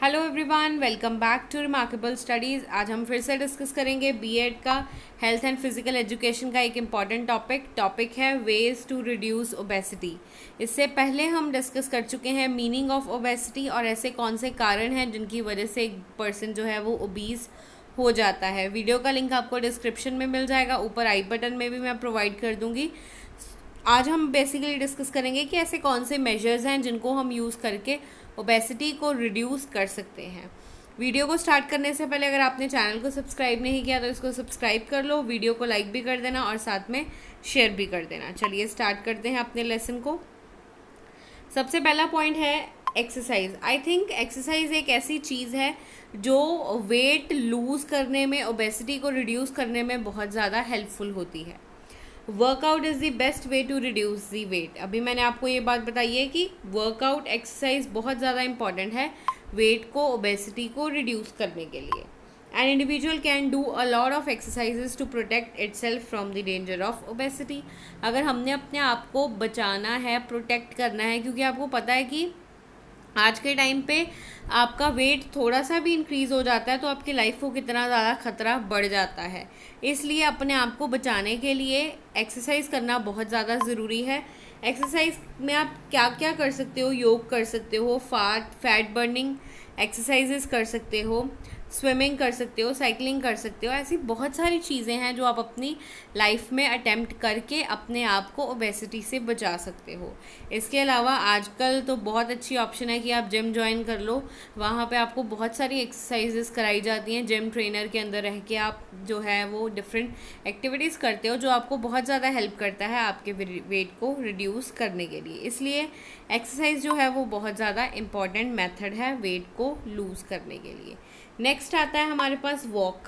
Hello everyone, welcome back to remarkable studies. आज हम फिर से डिस्कस करेंगे बीएड का हेल्थ एंड फिजिकल एजुकेशन का एक इम्पॉर्टेंट टॉपिक है वेज टू रिड्यूस ओबेसिटी। इससे पहले हम डिस्कस कर चुके हैं मीनिंग ऑफ ओबेसिटी और ऐसे कौन से कारण हैं जिनकी वजह से एक पर्सन जो है वो ओबीज हो जाता है। वीडियो का लिंक आपको डिस्क्रिप्शन में मिल जाएगा, ऊपर आई बटन में भी मैं प्रोवाइड कर दूँगी। आज हम बेसिकली डिस्कस करेंगे कि ऐसे कौन से मेजर्स हैं जिनको हम यूज़ करके ओबेसिटी को रिड्यूस कर सकते हैं। वीडियो को स्टार्ट करने से पहले अगर आपने चैनल को सब्सक्राइब नहीं किया तो इसको सब्सक्राइब कर लो, वीडियो को लाइक भी कर देना और साथ में शेयर भी कर देना। चलिए स्टार्ट करते हैं अपने लेसन को। सबसे पहला पॉइंट है एक्सरसाइज। आई थिंक एक्सरसाइज एक ऐसी चीज़ है जो वेट लूज़ करने में, ओबेसिटी को रिड्यूस करने में बहुत ज़्यादा हेल्पफुल होती है। Workout is the best way to reduce the weight. अभी मैंने आपको ये बात बताई है कि वर्कआउट, एक्सरसाइज बहुत ज़्यादा इंपॉर्टेंट है वेट को, ओबेसिटी को रिड्यूस करने के लिए। An individual can do a lot of exercises to protect itself from the danger of obesity. अगर हमने अपने आप को बचाना है, प्रोटेक्ट करना है, क्योंकि आपको पता है कि आज के टाइम पे आपका वेट थोड़ा सा भी इंक्रीज़ हो जाता है तो आपकी लाइफ को कितना ज़्यादा खतरा बढ़ जाता है। इसलिए अपने आप को बचाने के लिए एक्सरसाइज करना बहुत ज़्यादा ज़रूरी है। एक्सरसाइज में आप क्या क्या कर सकते हो? योग कर सकते हो, फैट बर्निंग एक्सरसाइजेस कर सकते हो, स्विमिंग कर सकते हो, साइकिलिंग कर सकते हो। ऐसी बहुत सारी चीज़ें हैं जो आप अपनी लाइफ में अटेम्प्ट करके अपने आप को ओबेसिटी से बचा सकते हो। इसके अलावा आजकल तो बहुत अच्छी ऑप्शन है कि आप जिम ज्वाइन कर लो। वहाँ पे आपको बहुत सारी एक्सरसाइजेस कराई जाती हैं। जिम ट्रेनर के अंदर रह के आप जो है वो डिफरेंट एक्टिविटीज़ करते हो जो आपको बहुत ज़्यादा हेल्प करता है आपके वेट को रिड्यूस करने के लिए। इसलिए एक्सरसाइज जो है वो बहुत ज़्यादा इम्पॉर्टेंट मेथड है वेट को लूज़ करने के लिए। नेक्स्ट आता है हमारे पास वॉक।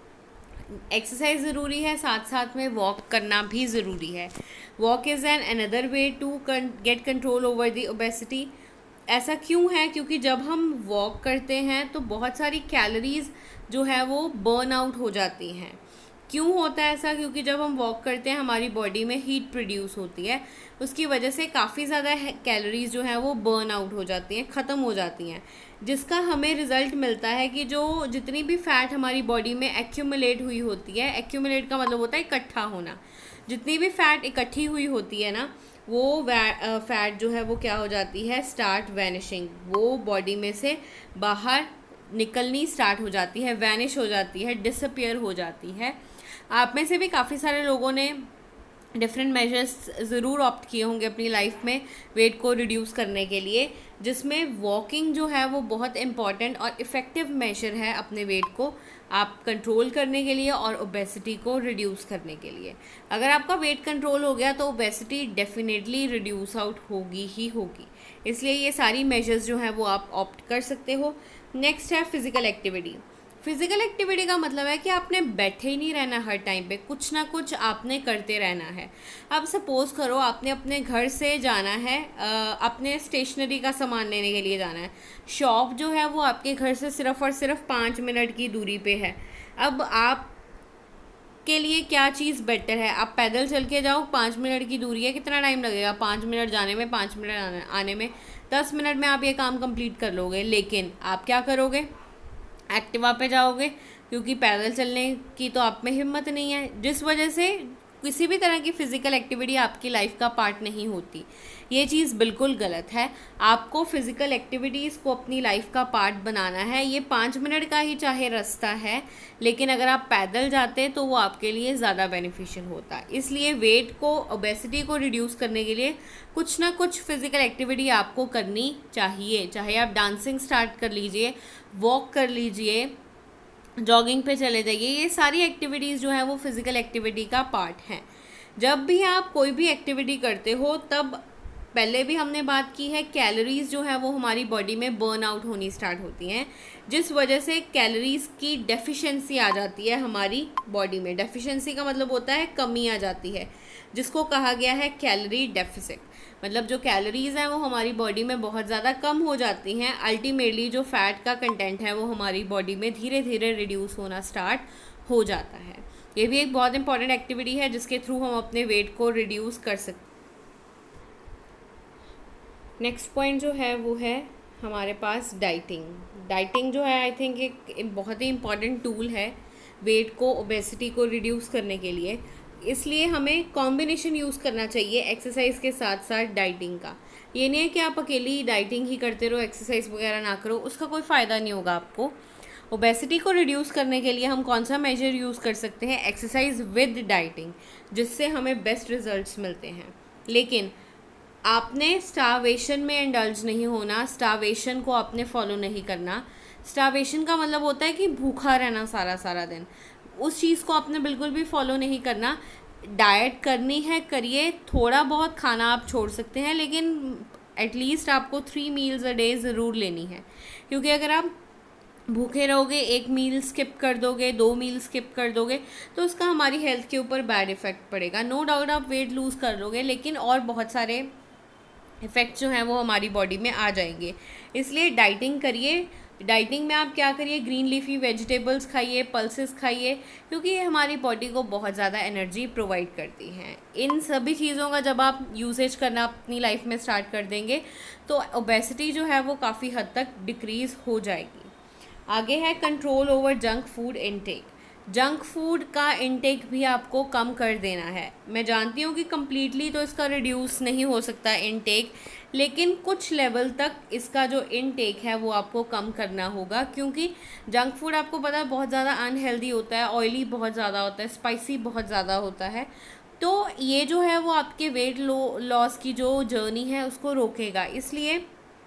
एक्सरसाइज ज़रूरी है, साथ साथ में वॉक करना भी ज़रूरी है। Walk is an another way to get control over the obesity. ऐसा क्यों है? क्योंकि जब हम वॉक करते हैं तो बहुत सारी कैलोरीज जो है वो बर्न आउट हो जाती हैं। क्यों होता है ऐसा? क्योंकि जब हम वॉक करते हैं हमारी बॉडी में हीट प्रोड्यूस होती है, उसकी वजह से काफ़ी ज़्यादा कैलोरीज जो है वो बर्न आउट हो जाती हैं, ख़त्म हो जाती हैं, जिसका हमें रिज़ल्ट मिलता है कि जो जितनी भी फ़ैट हमारी बॉडी में एक्यूमुलेट हुई होती है, एक्यूमुलेट का मतलब होता है इकट्ठा होना, जितनी भी फ़ैट इकट्ठी हुई होती है ना, वो फ़ैट जो है वो क्या हो जाती है, स्टार्ट वैनिशिंग। वो बॉडी में से बाहर निकलनी स्टार्ट हो जाती है, वैनिश हो जाती है, डिसअपियर हो जाती है। आप में से भी काफ़ी सारे लोगों ने डिफरेंट मेजर्स ज़रूर ऑप्ट किए होंगे अपनी लाइफ में वेट को रिड्यूस करने के लिए, जिसमें वॉकिंग जो है वो बहुत इम्पॉर्टेंट और इफ़ेक्टिव मेजर है अपने वेट को आप कंट्रोल करने के लिए और ओबेसिटी को रिड्यूस करने के लिए। अगर आपका वेट कंट्रोल हो गया तो ओबेसिटी डेफिनेटली रिड्यूस आउट होगी ही होगी। इसलिए ये सारी मेजर्स जो हैं वो आप ऑप्ट कर सकते हो। नेक्स्ट है फिज़िकल एक्टिविटी। फिज़िकल एक्टिविटी का मतलब है कि आपने बैठे ही नहीं रहना, हर टाइम पे कुछ ना कुछ आपने करते रहना है। अब सपोज़ करो आपने अपने घर से जाना है, अपने स्टेशनरी का सामान लेने के लिए जाना है। शॉप जो है वो आपके घर से सिर्फ़ और सिर्फ 5 मिनट की दूरी पे है। अब आप के लिए क्या चीज़ बेटर है? आप पैदल चल के जाओ, 5 मिनट की दूरी है, कितना टाइम लगेगा? 5 मिनट जाने में, 5 मिनट आने में, 10 मिनट में आप ये काम कंप्लीट कर लोगे। लेकिन आप क्या करोगे? एक्टिवा पे जाओगे, क्योंकि पैदल चलने की तो आप में हिम्मत नहीं है, जिस वजह से किसी भी तरह की फ़िज़िकल एक्टिविटी आपकी लाइफ का पार्ट नहीं होती। ये चीज़ बिल्कुल गलत है। आपको फ़िज़िकल एक्टिविटीज़ को अपनी लाइफ का पार्ट बनाना है। ये 5 मिनट का ही चाहे रास्ता है, लेकिन अगर आप पैदल जाते तो वो आपके लिए ज़्यादा बेनिफिशियल होता है। इसलिए वेट को, ओबेसिटी को रिड्यूस करने के लिए कुछ ना कुछ फ़िज़िकल एक्टिविटी आपको करनी चाहिए। चाहे आप डांसिंग स्टार्ट कर लीजिए, वॉक कर लीजिए, जॉगिंग पे चले जाइए। ये सारी एक्टिविटीज़ जो है वो फिज़िकल एक्टिविटी का पार्ट हैं। जब भी आप कोई भी एक्टिविटी करते हो तब पहले भी हमने बात की है, कैलोरीज़ जो है वो हमारी बॉडी में बर्न आउट होनी स्टार्ट होती हैं, जिस वजह से कैलोरीज़ की डेफिशिएंसी आ जाती है हमारी बॉडी में। डेफिशिएंसी का मतलब होता है कमी आ जाती है, जिसको कहा गया है कैलोरी डेफिसिट। मतलब जो कैलोरीज़ हैं वो हमारी बॉडी में बहुत ज़्यादा कम हो जाती हैं। अल्टीमेटली जो फ़ैट का कंटेंट है वो हमारी बॉडी में धीरे धीरे रिड्यूस होना स्टार्ट हो जाता है। ये भी एक बहुत इंपॉर्टेंट एक्टिविटी है जिसके थ्रू हम अपने वेट को रिड्यूस कर सकते हैं। नेक्स्ट पॉइंट जो है वो है हमारे पास डाइटिंग जो है आई थिंक एक बहुत ही इम्पॉर्टेंट टूल है वेट को, ओबेसिटी को रिड्यूस करने के लिए। इसलिए हमें कॉम्बिनेशन यूज़ करना चाहिए एक्सरसाइज के साथ साथ डाइटिंग का। ये नहीं है कि आप अकेली डाइटिंग ही करते रहो, एक्सरसाइज वगैरह ना करो, उसका कोई फ़ायदा नहीं होगा आपको। ओबेसिटी को रिड्यूस करने के लिए हम कौन सा मेजर यूज़ कर सकते हैं? एक्सरसाइज विद डाइटिंग, जिससे हमें बेस्ट रिजल्ट्स मिलते हैं। लेकिन आपने स्टारवेशन में इंडल्ज नहीं होना, स्टारवेशन को आपने फॉलो नहीं करना। स्टारवेशन का मतलब होता है कि भूखा रहना सारा सारा दिन, उस चीज़ को आपने बिल्कुल भी फॉलो नहीं करना। डाइट करनी है करिए, थोड़ा बहुत खाना आप छोड़ सकते हैं, लेकिन एटलीस्ट आपको 3 मील्स अ डे ज़रूर लेनी है। क्योंकि अगर आप भूखे रहोगे, 1 मील स्किप कर दोगे, 2 मील स्किप कर दोगे, तो उसका हमारी हेल्थ के ऊपर बैड इफ़ेक्ट पड़ेगा। नो डाउट आप वेट लूज़ कर लोगे, लेकिन और बहुत सारे इफ़ेक्ट्स जो हैं वो हमारी बॉडी में आ जाएंगे। इसलिए डाइटिंग करिए। डाइटिंग में आप क्या करिए? ग्रीन लीफी वेजिटेबल्स खाइए, पल्सेस खाइए, क्योंकि ये हमारी बॉडी को बहुत ज़्यादा एनर्जी प्रोवाइड करती हैं। इन सभी चीज़ों का जब आप यूसेज करना अपनी लाइफ में स्टार्ट कर देंगे तो ओबेसिटी जो है वो काफ़ी हद तक डिक्रीज़ हो जाएगी। आगे है control over junk food intake. Junk food का इनटेक भी आपको कम कर देना है। मैं जानती हूँ कि कम्प्लीटली तो इसका रिड्यूस नहीं हो सकता इनटेक, लेकिन कुछ लेवल तक इसका जो इनटेक है वो आपको कम करना होगा। क्योंकि जंक फूड आपको पता है बहुत ज़्यादा अनहेल्दी होता है, ऑयली बहुत ज़्यादा होता है, स्पाइसी बहुत ज़्यादा होता है। तो ये जो है वो आपके वेट लॉस की जो जर्नी है उसको रोकेगा। इसलिए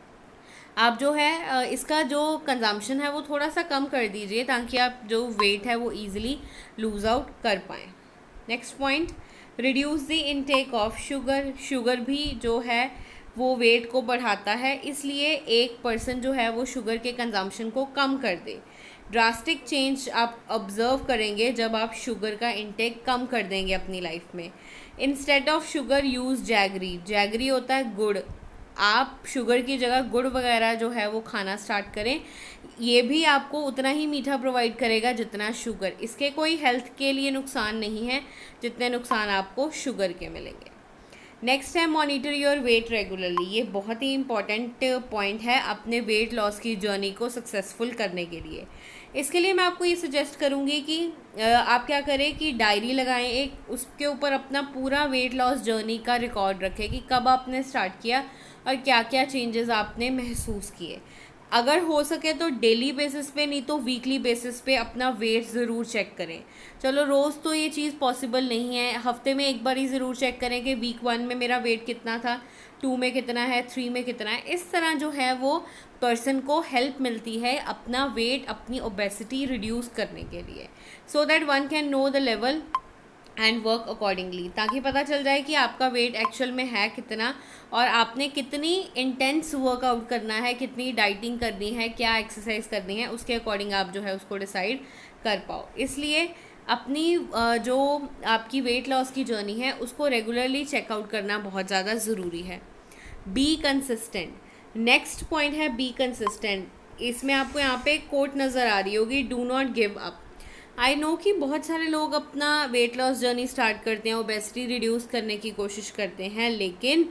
आप जो है इसका जो कंजम्पशन है वो थोड़ा सा कम कर दीजिए, ताकि आप जो वेट है वो ईजिली लूज़ आउट कर पाएँ। Next point, reduce the intake of sugar. Sugar भी जो है वो वेट को बढ़ाता है, इसलिए एक पर्सन जो है वो शुगर के कंजम्पशन को कम कर दे। ड्रास्टिक चेंज आप ऑब्ज़र्व करेंगे जब आप शुगर का इंटेक कम कर देंगे अपनी लाइफ में। Instead of sugar use jaggery. Jaggery होता है गुड़। आप शुगर की जगह गुड़ वगैरह जो है वो खाना स्टार्ट करें। ये भी आपको उतना ही मीठा प्रोवाइड करेगा जितना शुगर। इसके कोई हेल्थ के लिए नुकसान नहीं है जितने नुकसान आपको शुगर के मिलेंगे। नेक्स्ट है मॉनिटर योर वेट रेगुलरली। ये बहुत ही इंपॉर्टेंट पॉइंट है अपने वेट लॉस की जर्नी को सक्सेसफुल करने के लिए। इसके लिए मैं आपको ये सजेस्ट करूँगी कि आप क्या करें कि डायरी लगाएं एक, उसके ऊपर अपना पूरा वेट लॉस जर्नी का रिकॉर्ड रखें कि कब आपने स्टार्ट किया और क्या क्या चेंजेस आपने महसूस किए। अगर हो सके तो डेली बेसिस पे, नहीं तो वीकली बेसिस पे अपना वेट ज़रूर चेक करें। चलो रोज़ तो ये चीज़ पॉसिबल नहीं है, हफ्ते में एक बार ही ज़रूर चेक करें कि वीक 1 में मेरा वेट कितना था, 2 में कितना है, 3 में कितना है। इस तरह जो है वो पर्सन को हेल्प मिलती है अपना वेट, अपनी ओबेसिटी रिड्यूस करने के लिए, so that one can know the level and work accordingly, ताकि पता चल जाए कि आपका वेट एक्चुअल में है कितना और आपने कितनी इंटेंस वर्कआउट करना है, कितनी डाइटिंग करनी है, क्या एक्सरसाइज करनी है, उसके अकॉर्डिंग आप जो है उसको डिसाइड कर पाओ। इसलिए अपनी जो आपकी वेट लॉस की जर्नी है उसको रेगुलरली चेकआउट करना बहुत ज़्यादा ज़रूरी है। Be consistent. नेक्स्ट पॉइंट है बी कंसिस्टेंट। इसमें आपको यहाँ पे कोट नज़र आ रही होगी, do not give up. I know कि बहुत सारे लोग अपना वेट लॉस जर्नी स्टार्ट करते हैं, ओबेसिटी रिड्यूस करने की कोशिश करते हैं, लेकिन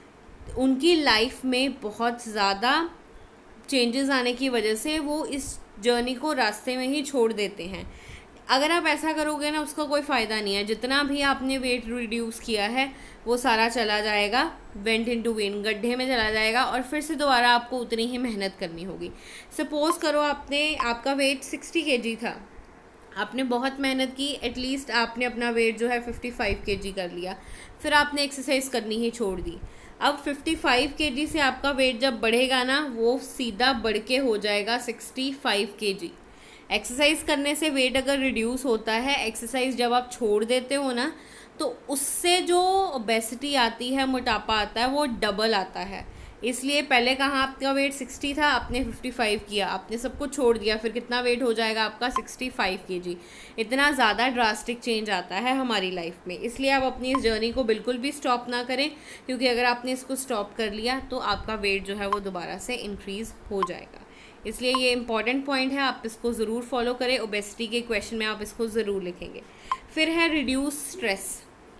उनकी लाइफ में बहुत ज़्यादा चेंजेस आने की वजह से वो इस जर्नी को रास्ते में ही छोड़ देते हैं। अगर आप ऐसा करोगे ना, उसका कोई फ़ायदा नहीं है। जितना भी आपने वेट रिड्यूस किया है वो सारा चला जाएगा, वेंट इनटू वेन, गड्ढे में चला जाएगा, और फिर से दोबारा आपको उतनी ही मेहनत करनी होगी। सपोज़ करो आपका वेट 60 kg था, आपने बहुत मेहनत की, एटलीस्ट आपने अपना वेट जो है 55 kg कर लिया, फिर आपने एक्सरसाइज करनी ही छोड़ दी। अब 55 kg से आपका वेट जब बढ़ेगा ना, वो सीधा बढ़ के हो जाएगा 65 kg। एक्सरसाइज करने से वेट अगर रिड्यूस होता है, एक्सरसाइज जब आप छोड़ देते हो ना, तो उससे जो ओबेसिटी आती है, मोटापा आता है, वो डबल आता है। इसलिए पहले कहाँ आपका वेट 60 था, आपने 55 किया, आपने सब कुछ छोड़ दिया, फिर कितना वेट हो जाएगा आपका 65 kg। इतना ज़्यादा ड्रास्टिक चेंज आता है हमारी लाइफ में। इसलिए आप अपनी इस जर्नी को बिल्कुल भी स्टॉप ना करें, क्योंकि अगर आपने इसको स्टॉप कर लिया तो आपका वेट जो है वो दोबारा से इंक्रीज़ हो जाएगा। इसलिए ये इंपॉर्टेंट पॉइंट है, आप इसको ज़रूर फॉलो करें। ओबेसिटी के क्वेश्चन में आप इसको ज़रूर लिखेंगे। फिर है रिड्यूस स्ट्रेस।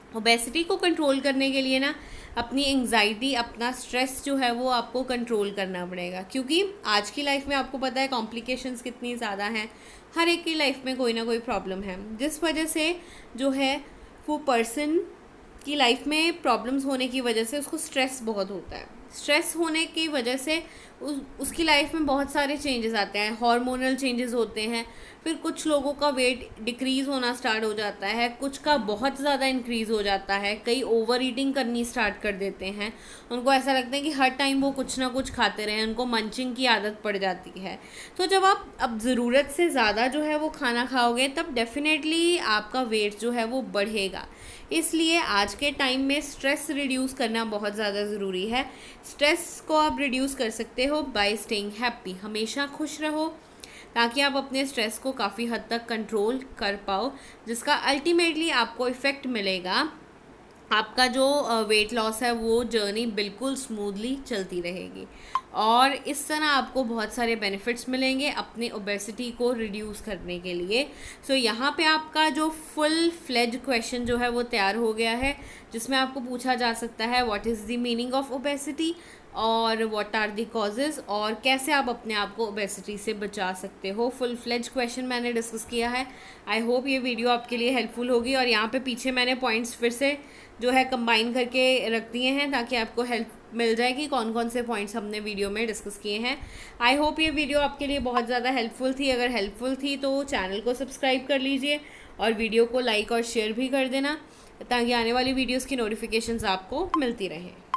ओबेसिटी को कंट्रोल करने के लिए ना अपनी एंग्जाइटी, अपना स्ट्रेस जो है वो आपको कंट्रोल करना पड़ेगा, क्योंकि आज की लाइफ में आपको पता है कॉम्प्लिकेशंस कितनी ज़्यादा हैं। हर एक की लाइफ में कोई ना कोई प्रॉब्लम है, जिस वजह से जो है वो पर्सन की लाइफ में प्रॉब्लम्स होने की वजह से उसको स्ट्रेस बहुत होता है। स्ट्रेस होने की वजह से उसकी लाइफ में बहुत सारे चेंजेस आते हैं, हार्मोनल चेंजेस होते हैं, फिर कुछ लोगों का वेट डिक्रीज़ होना स्टार्ट हो जाता है, कुछ का बहुत ज़्यादा इंक्रीज़ हो जाता है, कई ओवर ईटिंग करनी स्टार्ट कर देते हैं, उनको ऐसा लगता है कि हर टाइम वो कुछ ना कुछ खाते रहें, उनको मंचिंग की आदत पड़ जाती है। तो जब आप अब ज़रूरत से ज़्यादा जो है वो खाना खाओगे तब डेफिनेटली आपका वेट जो है वो बढ़ेगा। इसलिए आज के टाइम में स्ट्रेस रिड्यूस करना बहुत ज़्यादा ज़रूरी है। स्ट्रेस को आप रिड्यूस कर सकते हो बाय स्टेइंग हैप्पी। हमेशा खुश रहो ताकि आप अपने स्ट्रेस को काफ़ी हद तक कंट्रोल कर पाओ, जिसका अल्टीमेटली आपको इफ़ेक्ट मिलेगा। आपका जो वेट लॉस है वो जर्नी बिल्कुल स्मूथली चलती रहेगी और इस तरह आपको बहुत सारे बेनिफिट्स मिलेंगे अपने ओबेसिटी को रिड्यूस करने के लिए। सो यहाँ पे आपका जो फुल फ्लेज क्वेश्चन जो है वो तैयार हो गया है, जिसमें आपको पूछा जा सकता है what is the meaning of obesity और व्हाट आर द कॉजेज़ और कैसे आप अपने आप को ओबेसिटी से बचा सकते हो। फुल फ्लेज क्वेश्चन मैंने डिस्कस किया है। आई होप ये वीडियो आपके लिए हेल्पफुल होगी और यहाँ पे पीछे मैंने पॉइंट्स फिर से जो है कंबाइन करके रख दिए हैं ताकि आपको हेल्प मिल जाए कि कौन कौन से पॉइंट्स हमने वीडियो में डिस्कस किए हैं। आई होप ये वीडियो आपके लिए बहुत ज़्यादा हेल्पफुल थी। अगर हेल्पफुल थी तो चैनल को सब्सक्राइब कर लीजिए और वीडियो को लाइक और शेयर भी कर देना ताकि आने वाली वीडियोज़ की नोटिफिकेशंस आपको मिलती रहें।